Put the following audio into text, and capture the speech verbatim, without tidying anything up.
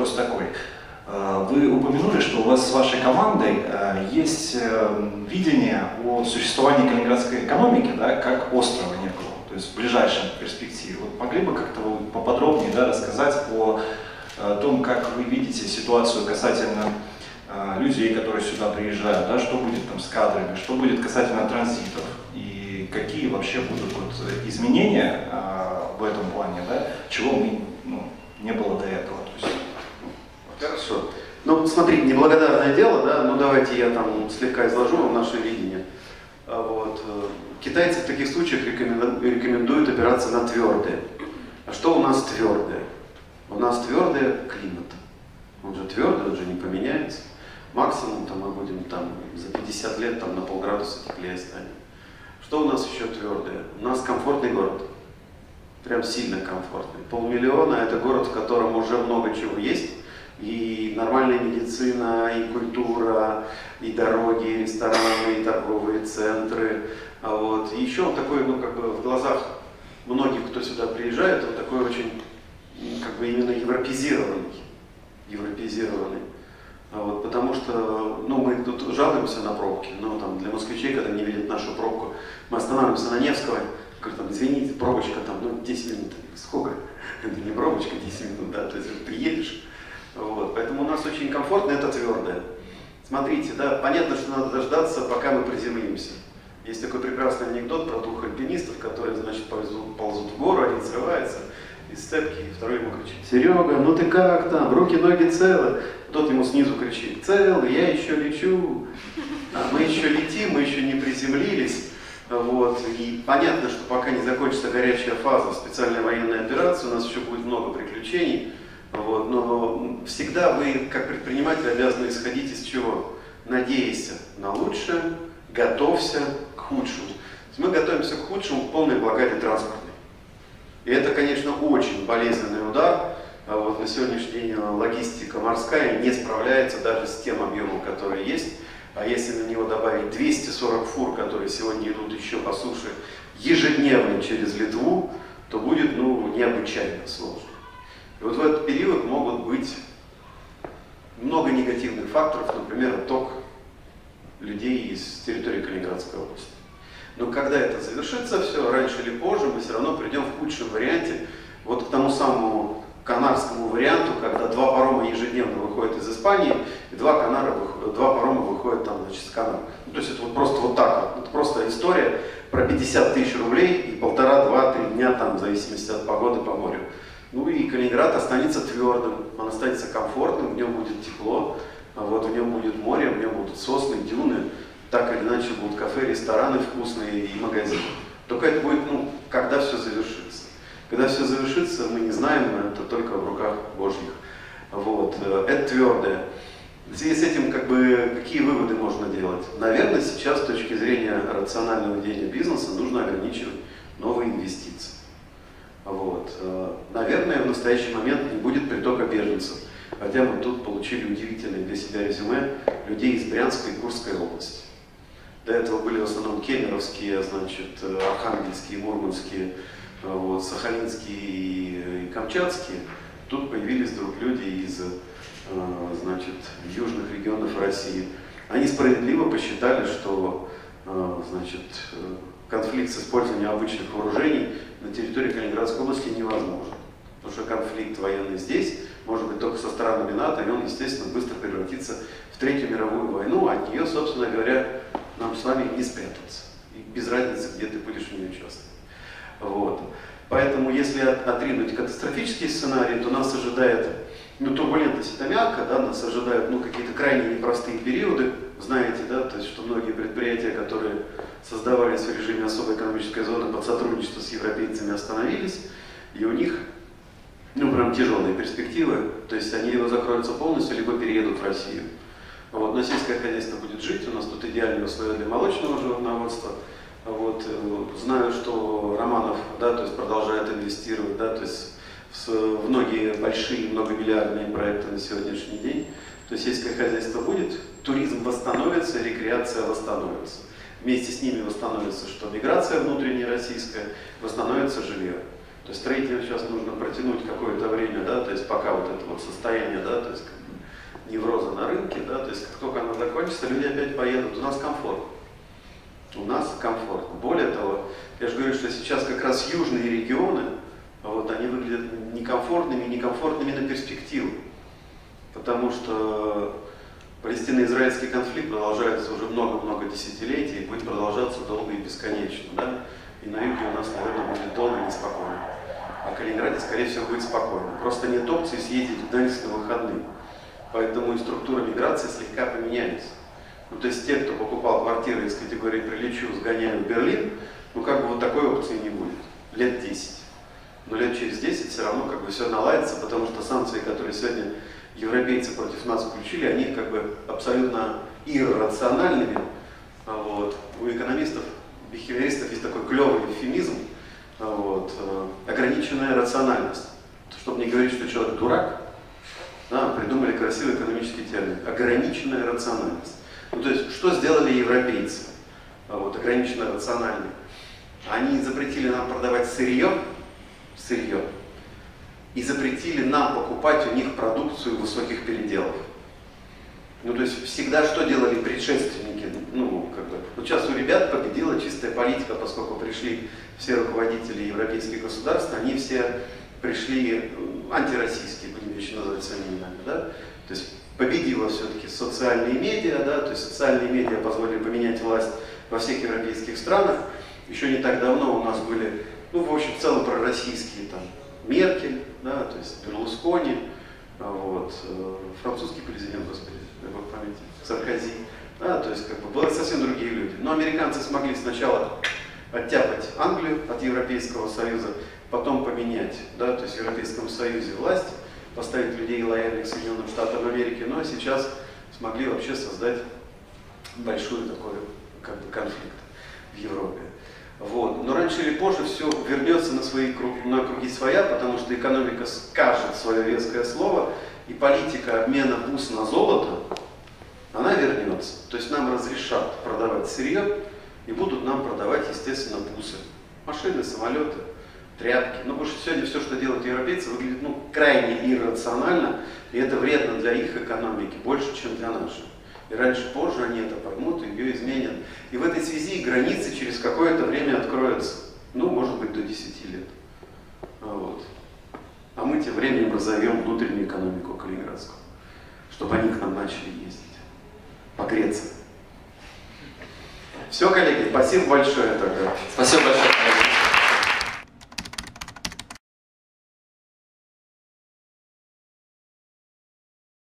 вопрос такой. Вы упомянули, что у вас с вашей командой есть видение о существовании калининградской экономики, да, как острова некого, то есть в ближайшем перспективе. Вот могли бы как-то поподробнее, да, рассказать о том, как вы видите ситуацию касательно людей, которые сюда приезжают, да, что будет там с кадрами, что будет касательно транзитов и какие вообще будут вот изменения в этом плане, да, чего мы, ну, не было до этого. То есть... Хорошо. Ну, смотрите, неблагодарное дело, да, ну давайте я там слегка изложу вам наше видение. Вот. Китайцы в таких случаях рекомендуют опираться на твердое. А что у нас твердое? У нас твердый климат. Он же твердый, он же не поменяется. Максимум там, мы будем там, за пятьдесят лет там, на полградуса теплее станет. Что у нас еще твердое? У нас комфортный город. Прям сильно комфортный. Полмиллиона – это город, в котором уже много чего есть. И нормальная медицина, и культура, и дороги, и рестораны, и торговые центры. А вот. И еще он такой, ну, как бы в глазах многих, кто сюда приезжает, он такой очень, как бы именно европезированный. Европезированный. А вот, потому что, ну, мы тут жалуемся на пробки, но там для москвичей, когда не видят нашу пробку, мы останавливаемся на Невского, говорю, там, извините, пробочка там, ну, десять минут. Сколько? Это не пробочка десять минут, да, то есть ты едешь. Вот, поэтому у нас очень комфортно, это твердое. Смотрите, да, понятно, что надо дождаться, пока мы приземлимся. Есть такой прекрасный анекдот про двух альпинистов, которые, значит, ползут, ползут в гору, один срывается из цепки, и второй ему кричит: Серега, ну ты как там, руки, ноги целы? Тот ему снизу кричит: целый, я еще лечу. А мы еще летим, мы еще не приземлились. Вот. И понятно, что пока не закончится горячая фаза специальной военной операции, у нас еще будет много приключений. Вот, но всегда вы, как предприниматель, обязаны исходить из чего? Надейся на лучшее, готовься к худшему. Мы готовимся к худшему в полной блокаде транспортной. И это, конечно, очень болезненный удар. Вот, на сегодняшний день логистика морская не справляется даже с тем объемом, который есть. А если на него добавить двести сорок фур, которые сегодня идут еще по суше ежедневно через Литву, то будет, ну, необычайно сложно. И вот в этот период могут быть много негативных факторов, например, отток людей из территории Калининградской области. Но когда это завершится все, раньше или позже, мы все равно придем в худшем варианте вот к тому самому канарскому варианту, когда два парома ежедневно выходят из Испании, и два, канара, два парома выходят там, значит, с Канар. Ну, то есть это вот просто вот так вот. Это просто история про пятьдесят тысяч рублей и полтора, два, три дня, там, в зависимости от погоды по морю. Ну и Калининград останется твердым, он останется комфортным, в нем будет тепло, вот, в нем будет море, в нем будут сосны, дюны, так или иначе будут кафе, рестораны вкусные и магазины. Только это будет, ну, когда все завершится. Когда все завершится, мы не знаем, это только в руках Божьих. Вот, это твердое. В связи с этим, как бы, какие выводы можно делать? Наверное, сейчас с точки зрения рационального ведения бизнеса нужно ограничивать новые инвестиции. Вот. Наверное, в настоящий момент не будет притока беженцев. Хотя мы тут получили удивительное для себя резюме людей из Брянской и Курской области. До этого были в основном кемеровские, значит, архангельские, мурманские, вот, сахалинские и камчатские. Тут появились вдруг люди из, значит, южных регионов России. Они справедливо посчитали, что, значит, конфликт с использованием обычных вооружений на территории Калининградской области невозможен. Потому что конфликт военный здесь может быть только со странами НАТО, и он, естественно, быстро превратится в Третью мировую войну, а от нее, собственно говоря, нам с вами не спрятаться. И без разницы, где ты будешь в ней участвовать. Вот. Поэтому, если отринуть катастрофический сценарий, то нас ожидает, ну, турбулентность это мягко, да, нас ожидают, ну, какие-то крайне непростые периоды. Знаете, да, то есть, что многие предприятия, которые создавались в режиме особой экономической зоны под сотрудничество с европейцами, остановились, и у них, ну, прям тяжелые перспективы, то есть они либо закроются полностью, либо переедут в Россию. Вот, но сельское хозяйство будет жить, у нас тут идеальные условия для молочного животноводства. Вот, знаю, что Романов, да, то есть продолжает инвестировать, да, то есть в, в многие большие, многомиллиардные проекты на сегодняшний день. То есть сельское хозяйство будет, туризм восстановится, рекреация восстановится. Вместе с ними восстановится, что миграция внутренняя российская, восстановится жилье. То есть строителям сейчас нужно протянуть какое-то время, да, то есть пока вот это вот состояние, да, то есть как бы невроза на рынке, да, то есть как только она закончится, люди опять поедут. У нас комфорт. У нас комфорт. Более того, я же говорю, что сейчас как раз южные регионы, вот, они выглядят некомфортными, некомфортными на перспективу. Потому что палестино-израильский конфликт продолжается уже много-много десятилетий и будет продолжаться долго и бесконечно. Да? И на юге у нас, наверное, будет долго и неспокойно. А в Калининграде, скорее всего, будет спокойно. Просто нет опции съездить в Донецк на выходные. Поэтому и структура миграции слегка поменялись. Ну, то есть те, кто покупал квартиры из категории «прилечу, сгоняю в Берлин», ну как бы вот такой опции не будет. Лет десять. Но лет через десять все равно как бы все наладится, потому что санкции, которые сегодня европейцы против нас включили, они как бы абсолютно иррациональными. Вот. У экономистов, бихевиористов есть такой клевый эвфемизм, вот, ограниченная рациональность. Чтобы не говорить, что человек дурак, да, придумали красивый экономический термин. Ограниченная рациональность. Ну, то есть, что сделали европейцы, вот, ограниченно рациональные? Они запретили нам продавать сырье, сырье, и запретили нам покупать у них продукцию высоких переделов. Ну, то есть, всегда что делали предшественники? Ну, как бы, вот сейчас у ребят победила чистая политика, поскольку пришли все руководители европейских государств, они все пришли антироссийские, будем еще называть своими именами, да? То есть, победила все-таки социальные медиа, да? То есть, социальные медиа позволили поменять власть во всех европейских странах. Еще не так давно у нас были, ну, в общем, в целом пророссийские, там, Меркель, да, то есть Берлускони, вот, французский президент, господи, в памяти, Саркози, да, то есть как бы были совсем другие люди. Но американцы смогли сначала оттяпать Англию от Европейского Союза, потом поменять, да, то есть в Европейском Союзе власть, поставить людей лояльных Соединенным Штатам Америки, но сейчас смогли вообще создать большой такой как бы конфликт в Европе. Вот. Но раньше или позже все вернется на, свои круг, на круги своя, потому что экономика скажет свое веское слово, и политика обмена бус на золото, она вернется. То есть нам разрешат продавать сырье, и будут нам продавать, естественно, бусы. Машины, самолеты, тряпки. Ну, потому что сегодня все, что делают европейцы, выглядит ну, крайне иррационально, и это вредно для их экономики, больше, чем для нашей. И раньше-позже они это поймут и ее изменят. И в этой связи границы через какое-то время откроются. Ну, может быть, до десяти лет. Вот. А мы тем временем разовьем внутреннюю экономику калининградскую, чтобы они к нам начали ездить. Погреться. Все, коллеги, спасибо большое тогда. Спасибо большое.